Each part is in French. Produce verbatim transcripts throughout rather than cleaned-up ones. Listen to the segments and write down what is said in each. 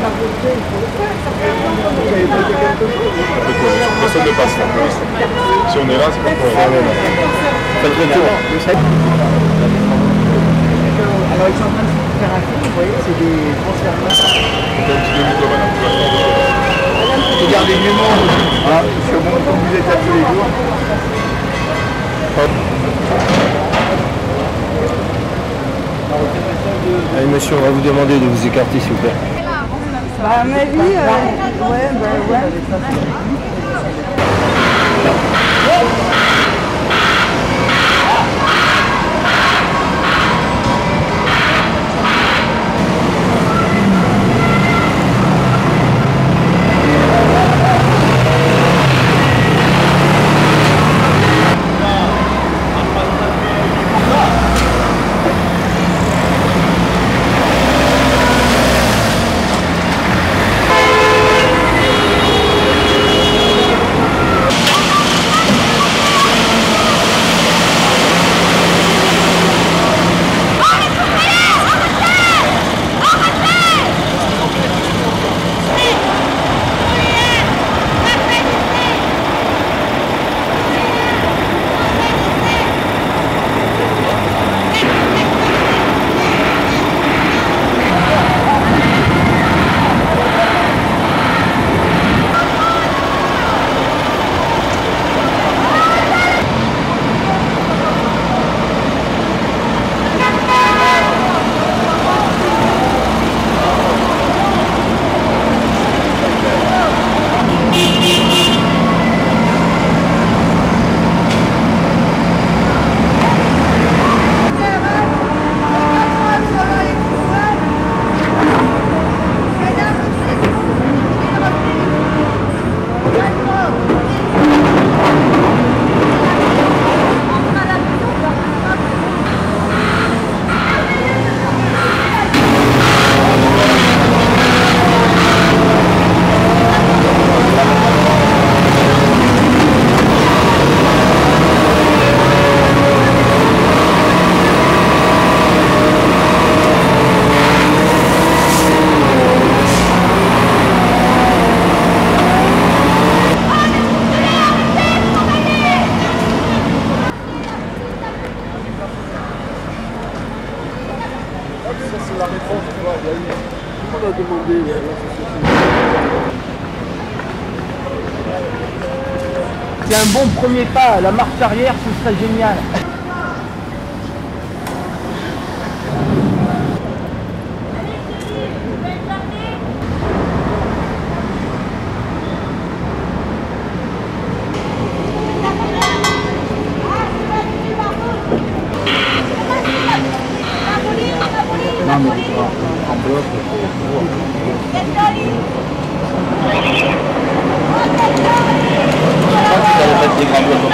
Personne ne passe là. Si on est là, c'est pas pour aller là. Faites le tour. Alors ils sont en train de faire un film, vous voyez, c'est des transferts. C'est un petit demi-tour, madame. Regardez du monde. Ah, je montre comme vous êtes là tous les jours. Allez monsieur, on va vous demander de vous écarter s'il vous plaît. Bah à ma vie, euh, ouais, bah ouais. La réponse, tu vois, il y a eu... Tout le monde a demandé à la société. C'est un bon premier pas, la marche arrière, ce serait génial. Non mais en bloc, des grands blocs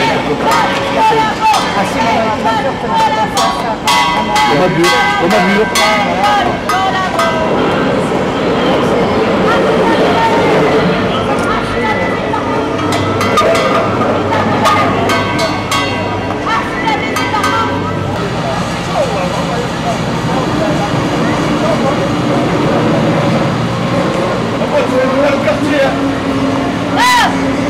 comme ça. Comme un mur. Ah!